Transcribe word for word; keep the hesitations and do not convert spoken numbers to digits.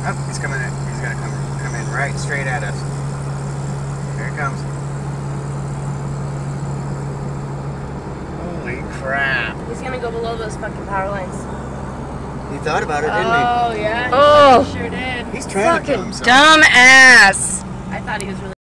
Oh, he's coming in. He's gonna come come in right straight at us. Here it comes. Holy crap. He's gonna go below those fucking power lines. He thought about it, didn't he? Oh, yeah. Oh. He sure did. He's trying to kill Fucking himself. dumb ass. I thought he was really